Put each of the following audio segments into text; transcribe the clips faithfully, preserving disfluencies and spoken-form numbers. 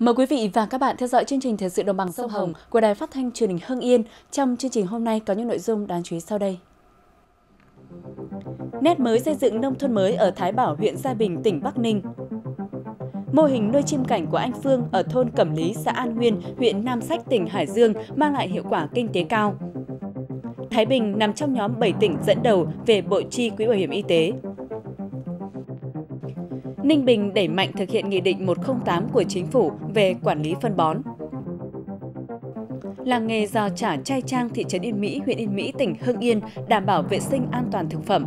Mời quý vị và các bạn theo dõi chương trình Thời sự Đồng bằng Sông Hồng của Đài Phát thanh Truyền hình Hưng Yên. Trong chương trình hôm nay có những nội dung đáng chú ý sau đây. Nét mới xây dựng nông thôn mới ở Thái Bảo, huyện Gia Bình, tỉnh Bắc Ninh. Mô hình nuôi chim cảnh của anh Phương ở thôn Cẩm Lý, xã An Nguyên, huyện Nam Sách, tỉnh Hải Dương mang lại hiệu quả kinh tế cao. Thái Bình nằm trong nhóm bảy tỉnh dẫn đầu về bội chi quỹ bảo hiểm y tế. Ninh Bình đẩy mạnh thực hiện Nghị định một không tám của Chính phủ về quản lý phân bón. Làng nghề giò chả Trai Trang, thị trấn Yên Mỹ, huyện Yên Mỹ, tỉnh Hưng Yên đảm bảo vệ sinh an toàn thực phẩm.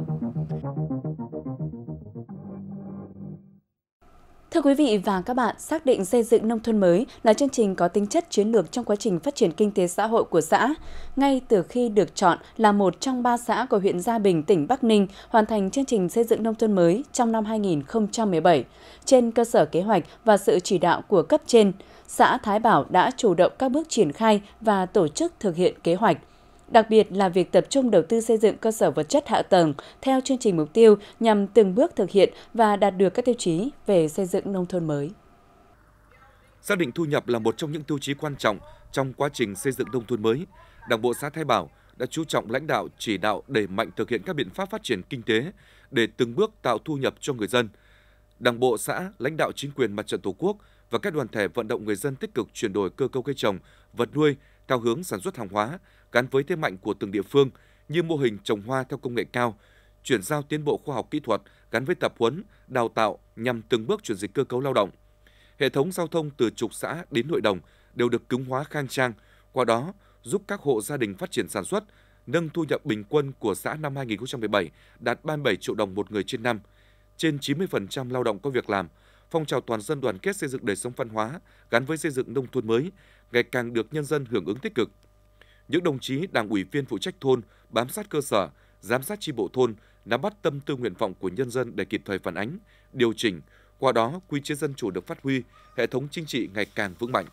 Thưa quý vị và các bạn, xác định xây dựng nông thôn mới là chương trình có tính chất chiến lược trong quá trình phát triển kinh tế xã hội của xã. Ngay từ khi được chọn là một trong ba xã của huyện Gia Bình, tỉnh Bắc Ninh hoàn thành chương trình xây dựng nông thôn mới trong năm hai nghìn không trăm mười bảy, trên cơ sở kế hoạch và sự chỉ đạo của cấp trên, xã Thái Bảo đã chủ động các bước triển khai và tổ chức thực hiện kế hoạch. Đặc biệt là việc tập trung đầu tư xây dựng cơ sở vật chất hạ tầng theo chương trình mục tiêu nhằm từng bước thực hiện và đạt được các tiêu chí về xây dựng nông thôn mới. Xác định thu nhập là một trong những tiêu chí quan trọng trong quá trình xây dựng nông thôn mới, Đảng bộ xã Thái Bảo đã chú trọng lãnh đạo, chỉ đạo đẩy mạnh thực hiện các biện pháp phát triển kinh tế để từng bước tạo thu nhập cho người dân. Đảng bộ xã, lãnh đạo chính quyền Mặt trận Tổ quốc và các đoàn thể vận động người dân tích cực chuyển đổi cơ cấu cây trồng, vật nuôi theo hướng sản xuất hàng hóa gắn với thế mạnh của từng địa phương như mô hình trồng hoa theo công nghệ cao, chuyển giao tiến bộ khoa học kỹ thuật gắn với tập huấn, đào tạo nhằm từng bước chuyển dịch cơ cấu lao động. Hệ thống giao thông từ trục xã đến nội đồng đều được cứng hóa khang trang, qua đó giúp các hộ gia đình phát triển sản xuất, nâng thu nhập bình quân của xã năm hai nghìn không trăm mười bảy đạt ba mươi bảy triệu đồng một người trên năm. Trên chín mươi phần trăm lao động có việc làm, phong trào toàn dân đoàn kết xây dựng đời sống văn hóa gắn với xây dựng nông thôn mới ngày càng được nhân dân hưởng ứng tích cực. Những đồng chí đảng ủy viên phụ trách thôn bám sát cơ sở, giám sát chi bộ thôn, nắm bắt tâm tư nguyện vọng của nhân dân để kịp thời phản ánh, điều chỉnh. Qua đó, quy chế dân chủ được phát huy, hệ thống chính trị ngày càng vững mạnh.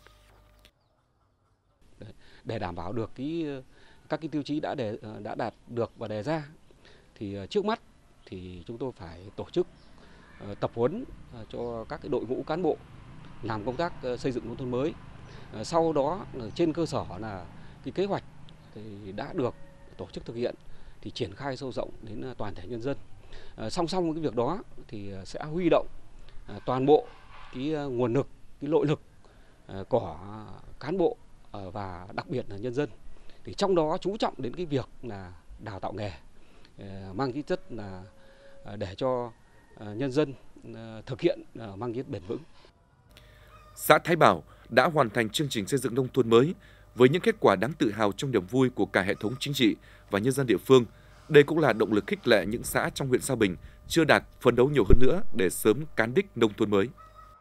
Để đảm bảo được cái các cái tiêu chí đã đề, đã đạt được và đề ra, thì trước mắt thì chúng tôi phải tổ chức tập huấn cho các cái đội ngũ cán bộ làm công tác xây dựng nông thôn mới. Sau đó trên cơ sở là cái kế hoạch thì đã được tổ chức thực hiện thì triển khai sâu rộng đến toàn thể nhân dân. Song song với cái việc đó thì sẽ huy động toàn bộ cái nguồn lực, cái nội lực của cán bộ và đặc biệt là nhân dân. Thì trong đó chú trọng đến cái việc là đào tạo nghề mang tính chất là để cho nhân dân thực hiện mang tính chất bền vững. Xã Thái Bảo đã hoàn thành chương trình xây dựng nông thôn mới với những kết quả đáng tự hào trong niềm vui của cả hệ thống chính trị và nhân dân địa phương. Đây cũng là động lực khích lệ những xã trong huyện Gia Bình chưa đạt, phấn đấu nhiều hơn nữa để sớm cán đích nông thôn mới.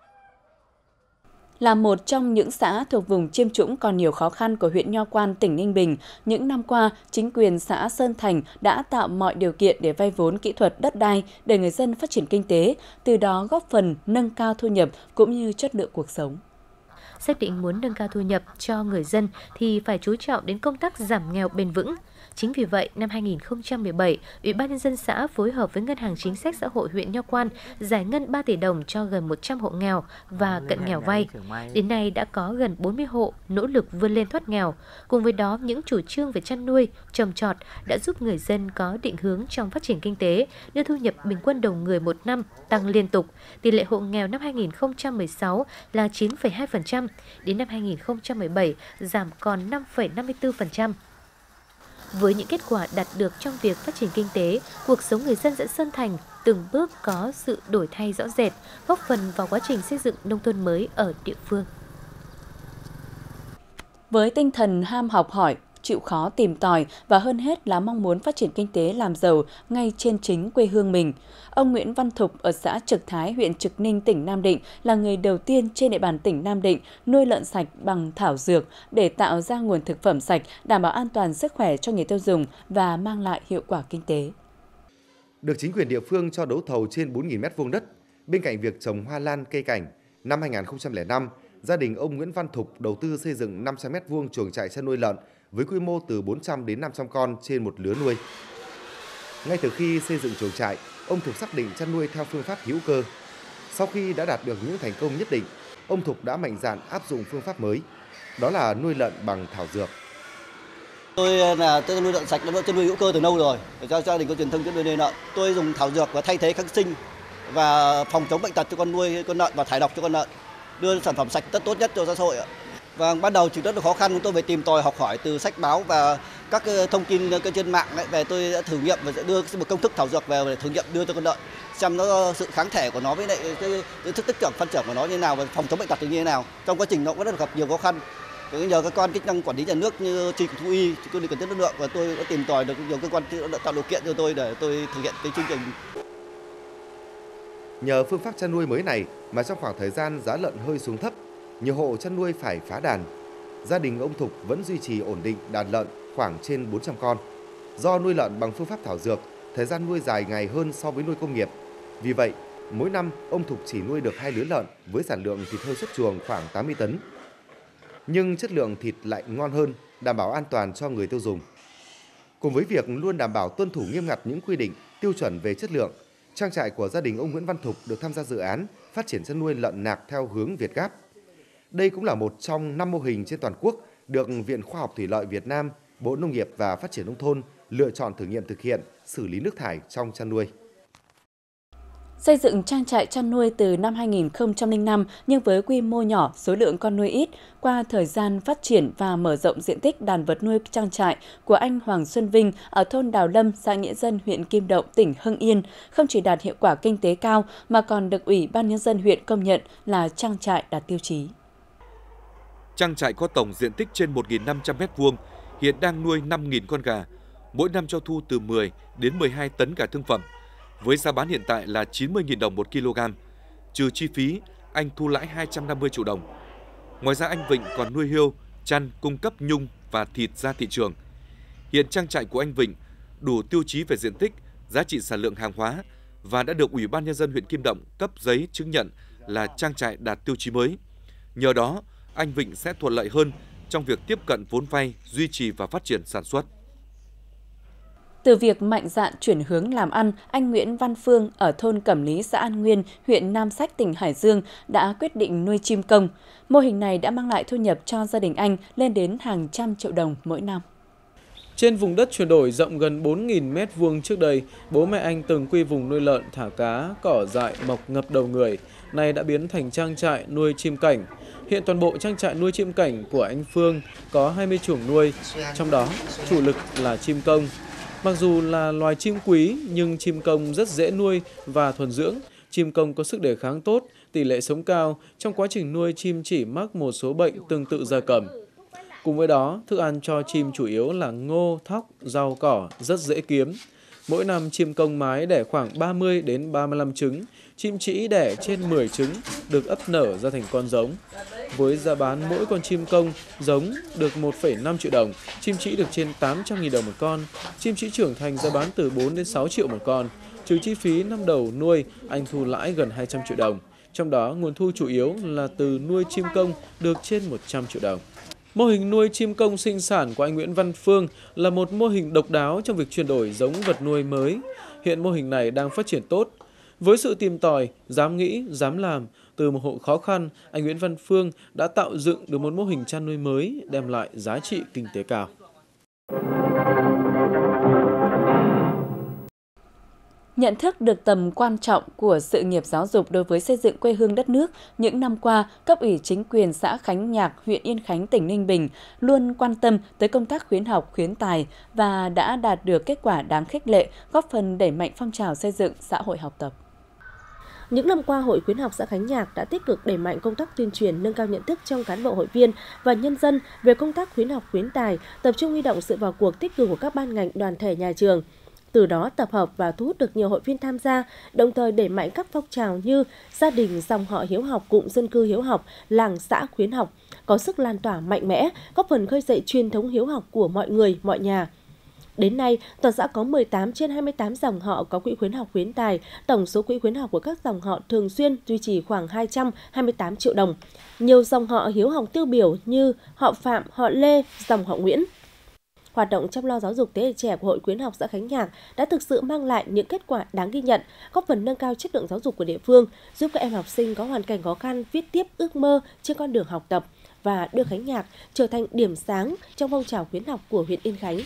Là một trong những xã thuộc vùng chiêm trũng còn nhiều khó khăn của huyện Nho Quan, tỉnh Ninh Bình, những năm qua, chính quyền xã Sơn Thành đã tạo mọi điều kiện để vay vốn kỹ thuật đất đai để người dân phát triển kinh tế, từ đó góp phần nâng cao thu nhập cũng như chất lượng cuộc sống. Xác định muốn nâng cao thu nhập cho người dân thì phải chú trọng đến công tác giảm nghèo bền vững. Chính vì vậy, năm hai nghìn không trăm mười bảy, Ủy ban nhân dân xã phối hợp với Ngân hàng Chính sách Xã hội huyện Nho Quan giải ngân ba tỷ đồng cho gần một trăm hộ nghèo và cận nghèo vay. Đến nay đã có gần bốn mươi hộ nỗ lực vươn lên thoát nghèo. Cùng với đó, những chủ trương về chăn nuôi, trồng trọt đã giúp người dân có định hướng trong phát triển kinh tế, đưa thu nhập bình quân đầu người một năm tăng liên tục. Tỷ lệ hộ nghèo năm hai nghìn không trăm mười sáu là chín phẩy hai phần trăm, đến năm hai nghìn không trăm mười bảy giảm còn năm phẩy năm mươi tư phần trăm. Với những kết quả đạt được trong việc phát triển kinh tế, cuộc sống người dân xã Sơn Thành từng bước có sự đổi thay rõ rệt, góp phần vào quá trình xây dựng nông thôn mới ở địa phương. Với tinh thần ham học hỏi, chịu khó tìm tòi và hơn hết là mong muốn phát triển kinh tế làm giàu ngay trên chính quê hương mình, ông Nguyễn Văn Thục ở xã Trực Thái, huyện Trực Ninh, tỉnh Nam Định là người đầu tiên trên địa bàn tỉnh Nam Định nuôi lợn sạch bằng thảo dược để tạo ra nguồn thực phẩm sạch, đảm bảo an toàn sức khỏe cho người tiêu dùng và mang lại hiệu quả kinh tế. Được chính quyền địa phương cho đấu thầu trên bốn nghìn mét vuông đất, bên cạnh việc trồng hoa lan cây cảnh, năm hai nghìn không trăm lẻ năm, gia đình ông Nguyễn Văn Thục đầu tư xây dựng năm trăm mét vuông chuồng trại chăn nuôi lợn với quy mô từ bốn trăm đến năm trăm con trên một lứa nuôi. Ngay từ khi xây dựng chuồng trại, ông Thục xác định chăn nuôi theo phương pháp hữu cơ. Sau khi đã đạt được những thành công nhất định, ông Thục đã mạnh dạn áp dụng phương pháp mới, đó là nuôi lợn bằng thảo dược. Tôi là tôi nuôi lợn sạch, tôi nuôi hữu cơ từ lâu rồi, để cho gia đình có truyền thông nuôi lợn. Tôi dùng thảo dược và thay thế kháng sinh và phòng chống bệnh tật cho con nuôi con lợn và thải độc cho con lợn, đưa sản phẩm sạch tất tốt nhất cho xã hội. Và ban đầu chỉ rất là khó khăn, chúng tôi phải tìm tòi học hỏi từ sách báo và các thông tin trên mạng ấy, về tôi đã thử nghiệm và sẽ đưa một công thức thảo dược về để thử nghiệm đưa cho con lợn, xem nó sự kháng thể của nó với lại cái, cái sức tích trưởng phát triển của nó như thế nào và phòng chống bệnh tật như thế nào. Trong quá trình nó cũng rất là gặp nhiều khó khăn. Nhờ các quan chức năng quản lý nhà nước như chi cục thú y, cơ quan chất lượng và tôi đã tìm tòi được nhiều cơ quan đã tạo điều kiện cho tôi để tôi thực hiện cái chương trình. Nhờ phương pháp chăn nuôi mới này mà trong khoảng thời gian giá lợn hơi xuống thấp, nhiều hộ chăn nuôi phải phá đàn. Gia đình ông Thục vẫn duy trì ổn định đàn lợn khoảng trên bốn trăm con. Do nuôi lợn bằng phương pháp thảo dược, thời gian nuôi dài ngày hơn so với nuôi công nghiệp. Vì vậy, mỗi năm ông Thục chỉ nuôi được hai lứa lợn với sản lượng thịt hơi xuất chuồng khoảng tám mươi tấn. Nhưng chất lượng thịt lại ngon hơn, đảm bảo an toàn cho người tiêu dùng. Cùng với việc luôn đảm bảo tuân thủ nghiêm ngặt những quy định, tiêu chuẩn về chất lượng, trang trại của gia đình ông Nguyễn Văn Thục được tham gia dự án phát triển chăn nuôi lợn nạc theo hướng Việt Gáp. Đây cũng là một trong năm mô hình trên toàn quốc được Viện Khoa học Thủy lợi Việt Nam, Bộ Nông nghiệp và Phát triển Nông thôn lựa chọn thử nghiệm thực hiện xử lý nước thải trong chăn nuôi. Xây dựng trang trại chăn nuôi từ năm hai nghìn không trăm lẻ năm nhưng với quy mô nhỏ, số lượng con nuôi ít, qua thời gian phát triển và mở rộng diện tích đàn vật nuôi trang trại của anh Hoàng Xuân Vinh ở thôn Đào Lâm, xã Nghĩa Dân, huyện Kim Động, tỉnh Hưng Yên không chỉ đạt hiệu quả kinh tế cao mà còn được Ủy ban Nhân dân huyện công nhận là trang trại đạt tiêu chí. Trang trại có tổng diện tích trên một nghìn năm trăm mét vuông, hiện đang nuôi năm nghìn con gà, mỗi năm cho thu từ mười đến mười hai tấn gà thương phẩm. Với giá bán hiện tại là chín mươi nghìn đồng một kg, trừ chi phí, anh thu lãi hai trăm năm mươi triệu đồng. Ngoài ra anh Vịnh còn nuôi hươu, chăn, cung cấp nhung và thịt ra thị trường. Hiện trang trại của anh Vịnh đủ tiêu chí về diện tích, giá trị sản lượng hàng hóa và đã được Ủy ban Nhân dân huyện Kim Động cấp giấy chứng nhận là trang trại đạt tiêu chí mới. Nhờ đó, anh Vịnh sẽ thuận lợi hơn trong việc tiếp cận vốn vay, duy trì và phát triển sản xuất. Từ việc mạnh dạn chuyển hướng làm ăn, anh Nguyễn Văn Phương ở thôn Cẩm Lý, xã An Nguyên, huyện Nam Sách, tỉnh Hải Dương đã quyết định nuôi chim công. Mô hình này đã mang lại thu nhập cho gia đình anh lên đến hàng trăm triệu đồng mỗi năm. Trên vùng đất chuyển đổi rộng gần bốn nghìn mét vuông trước đây, bố mẹ anh từng quy vùng nuôi lợn, thả cá, cỏ dại mọc ngập đầu người, nay đã biến thành trang trại nuôi chim cảnh. Hiện toàn bộ trang trại nuôi chim cảnh của anh Phương có hai mươi chuồng nuôi, trong đó chủ lực là chim công. Mặc dù là loài chim quý nhưng chim công rất dễ nuôi và thuần dưỡng. Chim công có sức đề kháng tốt, tỷ lệ sống cao. Trong quá trình nuôi, chim chỉ mắc một số bệnh tương tự gia cầm. Cùng với đó, thức ăn cho chim chủ yếu là ngô, thóc, rau cỏ, rất dễ kiếm. Mỗi năm chim công mái đẻ khoảng ba mươi đến ba mươi lăm trứng. Chim trĩ đẻ trên mười trứng, được ấp nở ra thành con giống. Với giá bán mỗi con chim công giống được một phẩy năm triệu đồng, chim trĩ được trên tám trăm nghìn đồng một con. Chim trĩ trưởng thành giá bán từ bốn đến sáu triệu một con. Trừ chi phí năm đầu nuôi, anh thu lãi gần hai trăm triệu đồng. Trong đó, nguồn thu chủ yếu là từ nuôi chim công được trên một trăm triệu đồng. Mô hình nuôi chim công sinh sản của anh Nguyễn Văn Phương là một mô hình độc đáo trong việc chuyển đổi giống vật nuôi mới. Hiện mô hình này đang phát triển tốt. Với sự tìm tòi, dám nghĩ, dám làm, từ một hộ khó khăn, anh Nguyễn Văn Phương đã tạo dựng được một mô hình chăn nuôi mới đem lại giá trị kinh tế cao. Nhận thức được tầm quan trọng của sự nghiệp giáo dục đối với xây dựng quê hương đất nước, những năm qua, cấp ủy chính quyền xã Khánh Nhạc, huyện Yên Khánh, tỉnh Ninh Bình luôn quan tâm tới công tác khuyến học, khuyến tài và đã đạt được kết quả đáng khích lệ, góp phần đẩy mạnh phong trào xây dựng xã hội học tập. Những năm qua, Hội Khuyến học xã Khánh Nhạc đã tích cực đẩy mạnh công tác tuyên truyền, nâng cao nhận thức trong cán bộ hội viên và nhân dân về công tác khuyến học, khuyến tài, tập trung huy động sự vào cuộc tích cực của các ban ngành, đoàn thể, nhà trường. Từ đó tập hợp và thu hút được nhiều hội viên tham gia, đồng thời đẩy mạnh các phong trào như gia đình dòng họ hiếu học, cụm dân cư hiếu học, làng xã khuyến học, có sức lan tỏa mạnh mẽ, góp phần khơi dậy truyền thống hiếu học của mọi người, mọi nhà. Đến nay, toàn xã có mười tám trên hai mươi tám dòng họ có quỹ khuyến học khuyến tài, tổng số quỹ khuyến học của các dòng họ thường xuyên duy trì khoảng hai trăm hai mươi tám triệu đồng. Nhiều dòng họ hiếu học tiêu biểu như họ Phạm, họ Lê, dòng họ Nguyễn. Hoạt động chăm lo giáo dục thế hệ trẻ của Hội Khuyến học xã Khánh Nhạc đã thực sự mang lại những kết quả đáng ghi nhận, góp phần nâng cao chất lượng giáo dục của địa phương, giúp các em học sinh có hoàn cảnh khó khăn viết tiếp ước mơ trên con đường học tập và đưa Khánh Nhạc trở thành điểm sáng trong phong trào khuyến học của huyện Yên Khánh.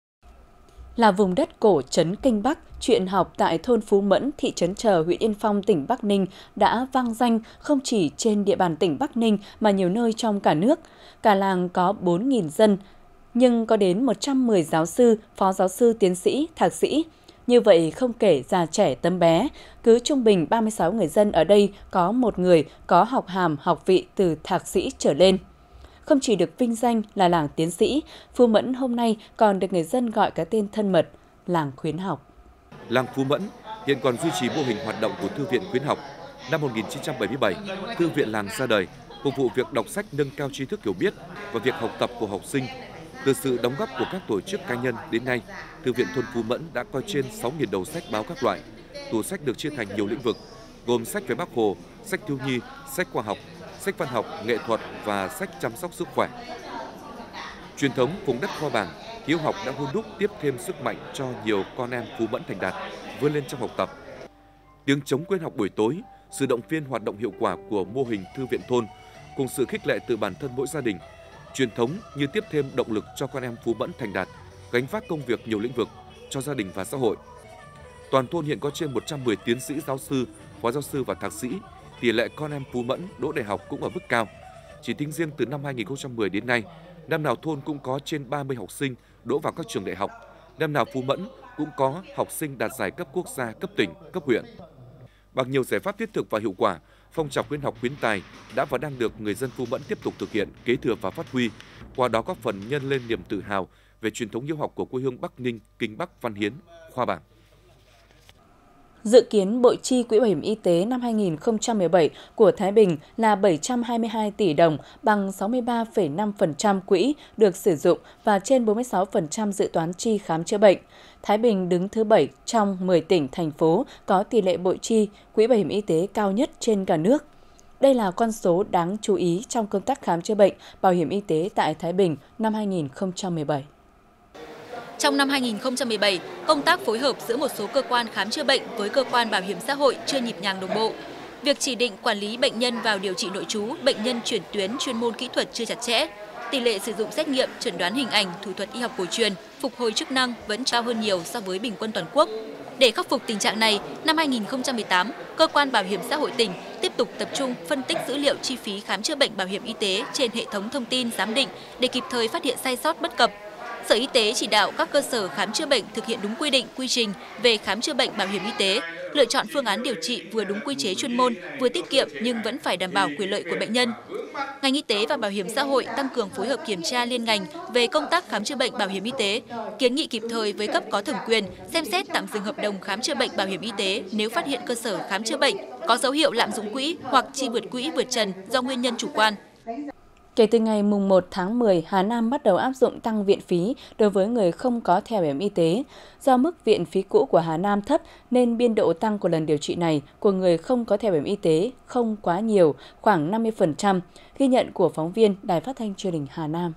Là vùng đất cổ trấn Kinh Bắc, chuyện học tại thôn Phú Mẫn, thị trấn Chờ, huyện Yên Phong, tỉnh Bắc Ninh đã vang danh không chỉ trên địa bàn tỉnh Bắc Ninh mà nhiều nơi trong cả nước. Cả làng có bốn nghìn dân, nhưng có đến một trăm mười giáo sư, phó giáo sư, tiến sĩ, thạc sĩ. Như vậy không kể già trẻ tấm bé, cứ trung bình ba mươi sáu người dân ở đây có một người có học hàm học vị từ thạc sĩ trở lên. Không chỉ được vinh danh là làng tiến sĩ, Phú Mẫn hôm nay còn được người dân gọi cái tên thân mật, làng khuyến học. Làng Phú Mẫn hiện còn duy trì mô hình hoạt động của Thư viện khuyến học. Năm một nghìn chín trăm bảy mươi bảy, Thư viện làng ra đời, phục vụ việc đọc sách nâng cao tri thức hiểu biết và việc học tập của học sinh. Từ sự đóng góp của các tổ chức cá nhân đến nay, Thư viện thôn Phú Mẫn đã có trên sáu nghìn đầu sách báo các loại. Tủ sách được chia thành nhiều lĩnh vực, gồm sách về Bác Hồ, sách thiếu nhi, sách khoa học, sách văn học, nghệ thuật và sách chăm sóc sức khỏe. Truyền thống vùng đất Kho Bàng, hiếu học đã hun đúc tiếp thêm sức mạnh cho nhiều con em Phú Mẫn thành đạt, vươn lên trong học tập. Tiếng chống quên học buổi tối, sự động viên hoạt động hiệu quả của mô hình thư viện thôn, cùng sự khích lệ từ bản thân mỗi gia đình, truyền thống như tiếp thêm động lực cho con em Phú Mẫn thành đạt, gánh vác công việc nhiều lĩnh vực cho gia đình và xã hội. Toàn thôn hiện có trên một trăm mười tiến sĩ, giáo sư, phó giáo sư và thạc sĩ. Tỷ lệ con em Phú Mẫn đỗ đại học cũng ở mức cao. Chỉ tính riêng từ năm hai nghìn không trăm mười đến nay, năm nào thôn cũng có trên ba mươi học sinh đỗ vào các trường đại học. Năm nào Phú Mẫn cũng có học sinh đạt giải cấp quốc gia, cấp tỉnh, cấp huyện. Bằng nhiều giải pháp thiết thực và hiệu quả, phong trào khuyến học khuyến tài đã và đang được người dân Phú Mẫn tiếp tục thực hiện, kế thừa và phát huy, qua đó góp phần nhân lên niềm tự hào về truyền thống hiếu học của quê hương Bắc Ninh, Kinh Bắc, Văn Hiến, Khoa Bảng. Dự kiến bội chi Quỹ Bảo hiểm Y tế năm hai nghìn không trăm mười bảy của Thái Bình là bảy trăm hai mươi hai tỷ đồng, bằng sáu mươi ba phẩy năm phần trăm quỹ được sử dụng và trên bốn mươi sáu phần trăm dự toán chi khám chữa bệnh. Thái Bình đứng thứ bảy trong mười tỉnh, thành phố có tỷ lệ bội chi Quỹ Bảo hiểm Y tế cao nhất trên cả nước. Đây là con số đáng chú ý trong công tác khám chữa bệnh, bảo hiểm y tế tại Thái Bình năm hai nghìn không trăm mười bảy. Trong năm hai nghìn không trăm mười bảy, công tác phối hợp giữa một số cơ quan khám chữa bệnh với cơ quan bảo hiểm xã hội chưa nhịp nhàng đồng bộ. Việc chỉ định quản lý bệnh nhân vào điều trị nội trú, bệnh nhân chuyển tuyến chuyên môn kỹ thuật chưa chặt chẽ. Tỷ lệ sử dụng xét nghiệm, chẩn đoán hình ảnh, thủ thuật y học cổ truyền, phục hồi chức năng vẫn cao hơn nhiều so với bình quân toàn quốc. Để khắc phục tình trạng này, năm hai nghìn không trăm mười tám, Cơ quan Bảo hiểm xã hội tỉnh tiếp tục tập trung phân tích dữ liệu chi phí khám chữa bệnh bảo hiểm y tế trên hệ thống thông tin giám định để kịp thời phát hiện sai sót bất cập. Sở Y tế chỉ đạo các cơ sở khám chữa bệnh thực hiện đúng quy định, quy trình về khám chữa bệnh bảo hiểm y tế, lựa chọn phương án điều trị vừa đúng quy chế chuyên môn, vừa tiết kiệm nhưng vẫn phải đảm bảo quyền lợi của bệnh nhân. Ngành y tế và bảo hiểm xã hội tăng cường phối hợp kiểm tra liên ngành về công tác khám chữa bệnh bảo hiểm y tế, kiến nghị kịp thời với cấp có thẩm quyền xem xét tạm dừng hợp đồng khám chữa bệnh bảo hiểm y tế nếu phát hiện cơ sở khám chữa bệnh có dấu hiệu lạm dụng quỹ hoặc chi vượt quỹ vượt trần do nguyên nhân chủ quan. Kể từ ngày mùng một tháng mười, Hà Nam bắt đầu áp dụng tăng viện phí đối với người không có thẻ bảo hiểm y tế. Do mức viện phí cũ của Hà Nam thấp nên biên độ tăng của lần điều trị này của người không có thẻ bảo hiểm y tế không quá nhiều, khoảng năm mươi phần trăm, ghi nhận của phóng viên Đài Phát thanh Truyền hình Hà Nam.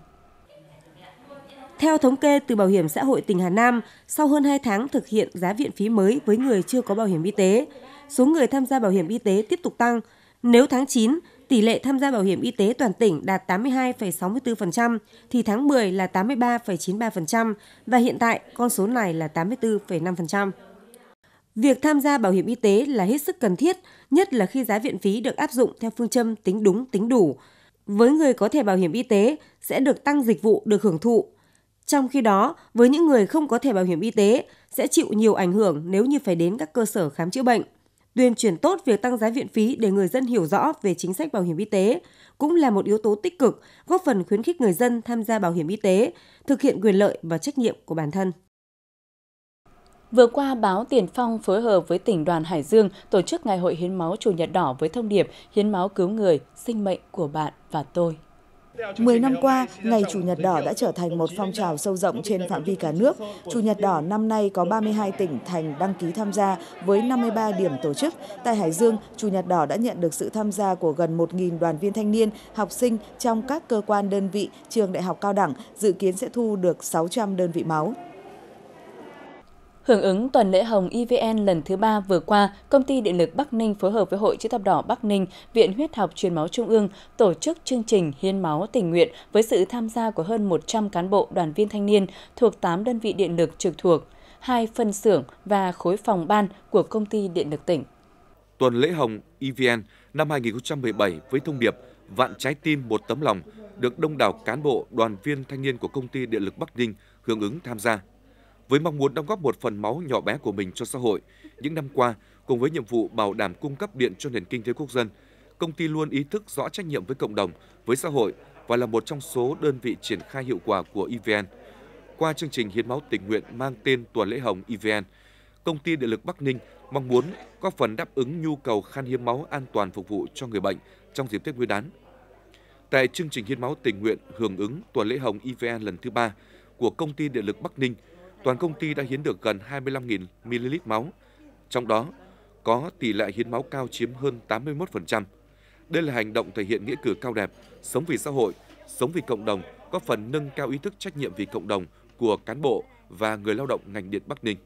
Theo thống kê từ Bảo hiểm xã hội tỉnh Hà Nam, sau hơn hai tháng thực hiện giá viện phí mới với người chưa có bảo hiểm y tế, số người tham gia bảo hiểm y tế tiếp tục tăng. Nếu tháng chín, tỷ lệ tham gia bảo hiểm y tế toàn tỉnh đạt tám mươi hai phẩy sáu mươi tư phần trăm, thì tháng mười là tám mươi ba phẩy chín mươi ba phần trăm và hiện tại con số này là tám mươi tư phẩy năm phần trăm. Việc tham gia bảo hiểm y tế là hết sức cần thiết, nhất là khi giá viện phí được áp dụng theo phương châm tính đúng, tính đủ. Với người có thẻ bảo hiểm y tế sẽ được tăng dịch vụ được hưởng thụ. Trong khi đó, với những người không có thẻ bảo hiểm y tế sẽ chịu nhiều ảnh hưởng nếu như phải đến các cơ sở khám chữa bệnh. Tuyên truyền tốt việc tăng giá viện phí để người dân hiểu rõ về chính sách bảo hiểm y tế cũng là một yếu tố tích cực, góp phần khuyến khích người dân tham gia bảo hiểm y tế, thực hiện quyền lợi và trách nhiệm của bản thân. Vừa qua, báo Tiền Phong phối hợp với tỉnh đoàn Hải Dương tổ chức Ngày hội hiến máu Chủ nhật đỏ với thông điệp hiến máu cứu người, sinh mệnh của bạn và tôi. mười năm qua, Ngày Chủ nhật đỏ đã trở thành một phong trào sâu rộng trên phạm vi cả nước. Chủ nhật đỏ năm nay có ba mươi hai tỉnh thành đăng ký tham gia với năm mươi ba điểm tổ chức. Tại Hải Dương, Chủ nhật đỏ đã nhận được sự tham gia của gần một nghìn đoàn viên thanh niên, học sinh trong các cơ quan đơn vị, trường đại học cao đẳng, dự kiến sẽ thu được sáu trăm đơn vị máu. Hưởng ứng tuần lễ hồng e vê en lần thứ ba vừa qua, Công ty Điện lực Bắc Ninh phối hợp với Hội Chữ thập đỏ Bắc Ninh, Viện Huyết học Truyền máu Trung ương tổ chức chương trình hiến máu tình nguyện với sự tham gia của hơn một trăm cán bộ đoàn viên thanh niên thuộc tám đơn vị điện lực trực thuộc, hai phân xưởng và khối phòng ban của Công ty Điện lực tỉnh. Tuần lễ hồng e vê en năm hai nghìn không trăm mười bảy với thông điệp Vạn trái tim một tấm lòng được đông đảo cán bộ đoàn viên thanh niên của Công ty Điện lực Bắc Ninh hưởng ứng tham gia. Với mong muốn đóng góp một phần máu nhỏ bé của mình cho xã hội, những năm qua, cùng với nhiệm vụ bảo đảm cung cấp điện cho nền kinh tế quốc dân, công ty luôn ý thức rõ trách nhiệm với cộng đồng, với xã hội và là một trong số đơn vị triển khai hiệu quả của e vê en. Qua chương trình hiến máu tình nguyện mang tên Tuần lễ hồng e vê en, Công ty Điện lực Bắc Ninh mong muốn góp phần đáp ứng nhu cầu khan hiến máu an toàn phục vụ cho người bệnh trong dịp Tết Nguyên đán. Tại chương trình hiến máu tình nguyện hưởng ứng Tuần lễ hồng e vê en lần thứ ba của Công ty Điện lực Bắc Ninh, toàn công ty đã hiến được gần hai mươi lăm nghìn mi li lít máu, trong đó có tỷ lệ hiến máu cao chiếm hơn tám mươi mốt phần trăm. Đây là hành động thể hiện nghĩa cử cao đẹp, sống vì xã hội, sống vì cộng đồng, góp phần nâng cao ý thức trách nhiệm vì cộng đồng của cán bộ và người lao động ngành điện Bắc Ninh.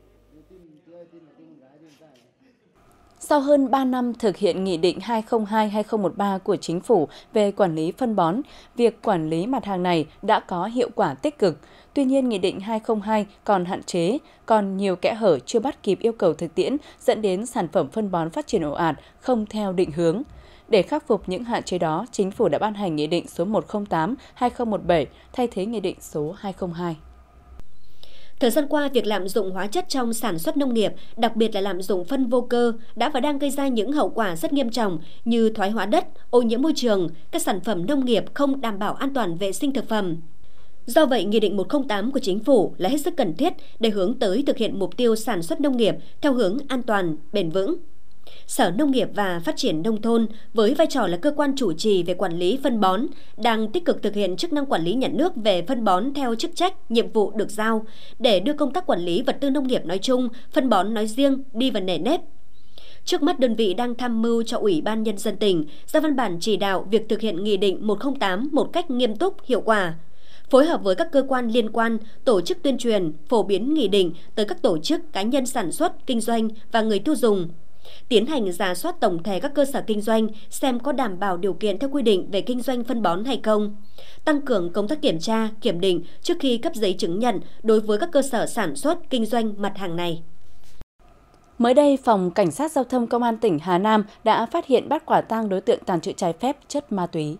Sau hơn ba năm thực hiện Nghị định hai không hai hai không một ba của Chính phủ về quản lý phân bón, việc quản lý mặt hàng này đã có hiệu quả tích cực. Tuy nhiên, Nghị định hai không hai còn hạn chế, còn nhiều kẽ hở chưa bắt kịp yêu cầu thực tiễn, dẫn đến sản phẩm phân bón phát triển ồ ạt, không theo định hướng. Để khắc phục những hạn chế đó, Chính phủ đã ban hành Nghị định số một không tám hai không một bảy thay thế Nghị định số hai không hai. Thời gian qua, việc lạm dụng hóa chất trong sản xuất nông nghiệp, đặc biệt là lạm dụng phân vô cơ, đã và đang gây ra những hậu quả rất nghiêm trọng như thoái hóa đất, ô nhiễm môi trường, các sản phẩm nông nghiệp không đảm bảo an toàn vệ sinh thực phẩm. Do vậy, Nghị định một không tám của Chính phủ là hết sức cần thiết để hướng tới thực hiện mục tiêu sản xuất nông nghiệp theo hướng an toàn, bền vững. Sở Nông nghiệp và Phát triển Nông thôn với vai trò là cơ quan chủ trì về quản lý phân bón đang tích cực thực hiện chức năng quản lý nhà nước về phân bón theo chức trách, nhiệm vụ được giao để đưa công tác quản lý vật tư nông nghiệp nói chung, phân bón nói riêng đi vào nề nếp. Trước mắt, đơn vị đang tham mưu cho Ủy ban Nhân dân tỉnh ra văn bản chỉ đạo việc thực hiện Nghị định một không tám một cách nghiêm túc, hiệu quả. Phối hợp với các cơ quan liên quan, tổ chức tuyên truyền, phổ biến nghị định tới các tổ chức, cá nhân sản xuất, kinh doanh và người tiêu dùng. Tiến hành rà soát tổng thể các cơ sở kinh doanh xem có đảm bảo điều kiện theo quy định về kinh doanh phân bón hay không. Tăng cường công tác kiểm tra, kiểm định trước khi cấp giấy chứng nhận đối với các cơ sở sản xuất, kinh doanh mặt hàng này. Mới đây, Phòng Cảnh sát Giao thông Công an tỉnh Hà Nam đã phát hiện bắt quả tang đối tượng tàng trữ trái phép chất ma túy.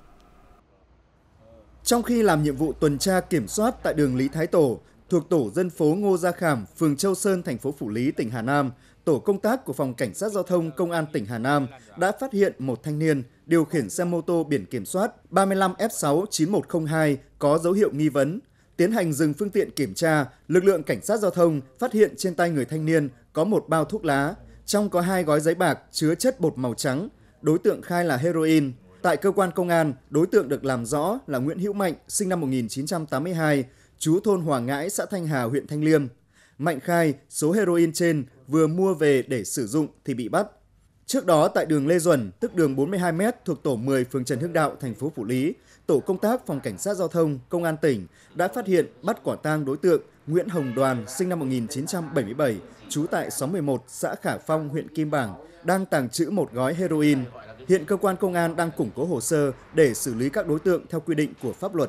Trong khi làm nhiệm vụ tuần tra kiểm soát tại đường Lý Thái Tổ, thuộc tổ dân phố Ngô Gia Khảm, phường Châu Sơn, thành phố Phủ Lý, tỉnh Hà Nam, tổ công tác của Phòng Cảnh sát Giao thông Công an tỉnh Hà Nam đã phát hiện một thanh niên điều khiển xe mô tô biển kiểm soát ba mươi lăm F sáu chín một không hai có dấu hiệu nghi vấn. Tiến hành dừng phương tiện kiểm tra, lực lượng Cảnh sát Giao thông phát hiện trên tay người thanh niên có một bao thuốc lá, trong có hai gói giấy bạc chứa chất bột màu trắng. Đối tượng khai là heroin. Tại cơ quan công an, đối tượng được làm rõ là Nguyễn Hữu Mạnh, sinh năm một nghìn chín trăm tám mươi hai, trú thôn Hòa Ngãi, xã Thanh Hà, huyện Thanh Liêm. Mạnh khai số heroin trên vừa mua về để sử dụng thì bị bắt. Trước đó tại đường Lê Duẩn, tức đường bốn mươi hai mét thuộc tổ mười phường Trần Hưng Đạo, thành phố Phủ Lý, tổ công tác Phòng Cảnh sát Giao thông Công an tỉnh đã phát hiện bắt quả tang đối tượng Nguyễn Hồng Đoàn, sinh năm một nghìn chín trăm bảy mươi bảy, trú tại xóm mười một, xã Khả Phong, huyện Kim Bảng, đang tàng trữ một gói heroin. Hiện cơ quan công an đang củng cố hồ sơ để xử lý các đối tượng theo quy định của pháp luật.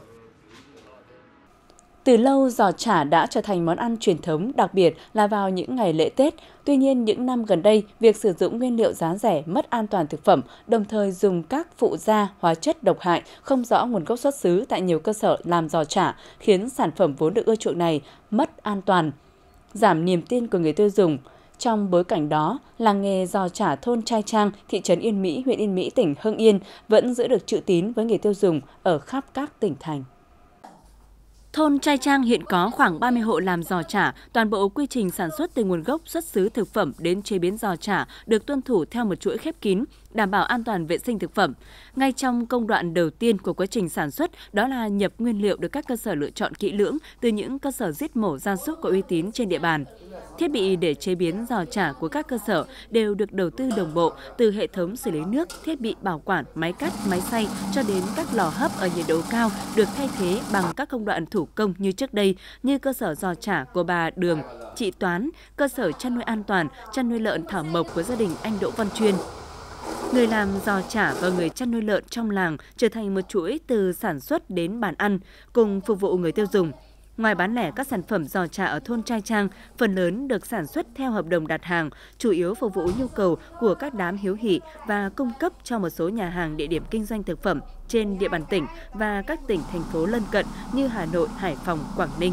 Từ lâu, giò chả đã trở thành món ăn truyền thống, đặc biệt là vào những ngày lễ Tết. Tuy nhiên, những năm gần đây, việc sử dụng nguyên liệu giá rẻ, mất an toàn thực phẩm, đồng thời dùng các phụ gia, hóa chất độc hại, không rõ nguồn gốc xuất xứ tại nhiều cơ sở làm giò chả, khiến sản phẩm vốn được ưa chuộng này mất an toàn, giảm niềm tin của người tiêu dùng. Trong bối cảnh đó, làng nghề giò chả thôn Trai Trang, thị trấn Yên Mỹ, huyện Yên Mỹ, tỉnh Hưng Yên vẫn giữ được chữ tín với người tiêu dùng ở khắp các tỉnh thành. Thôn Trai Trang hiện có khoảng ba mươi hộ làm giò chả, toàn bộ quy trình sản xuất từ nguồn gốc xuất xứ thực phẩm đến chế biến giò chả được tuân thủ theo một chuỗi khép kín, đảm bảo an toàn vệ sinh thực phẩm. Ngay trong công đoạn đầu tiên của quá trình sản xuất, đó là nhập nguyên liệu được các cơ sở lựa chọn kỹ lưỡng từ những cơ sở giết mổ gia súc có uy tín trên địa bàn. Thiết bị để chế biến giò chả của các cơ sở đều được đầu tư đồng bộ, từ hệ thống xử lý nước, thiết bị bảo quản, máy cắt, máy xay cho đến các lò hấp ở nhiệt độ cao được thay thế bằng các công đoạn thủ công như trước đây, như cơ sở giò chả của bà Đường, chị Toán, cơ sở chăn nuôi an toàn, chăn nuôi lợn Thảo Mộc của gia đình anh Đỗ Văn Chuyên. Người làm giò chả và người chăn nuôi lợn trong làng trở thành một chuỗi từ sản xuất đến bàn ăn, cùng phục vụ người tiêu dùng. Ngoài bán lẻ các sản phẩm giò chả ở thôn Trai Trang, phần lớn được sản xuất theo hợp đồng đặt hàng, chủ yếu phục vụ nhu cầu của các đám hiếu hỉ và cung cấp cho một số nhà hàng địa điểm kinh doanh thực phẩm trên địa bàn tỉnh và các tỉnh, thành phố lân cận như Hà Nội, Hải Phòng, Quảng Ninh.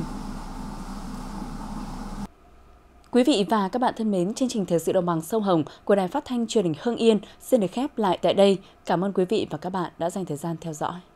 Quý vị và các bạn thân mến, chương trình Thời sự đồng bằng sông Hồng của Đài Phát thanh Truyền hình Hưng Yên xin được khép lại tại đây. Cảm ơn quý vị và các bạn đã dành thời gian theo dõi.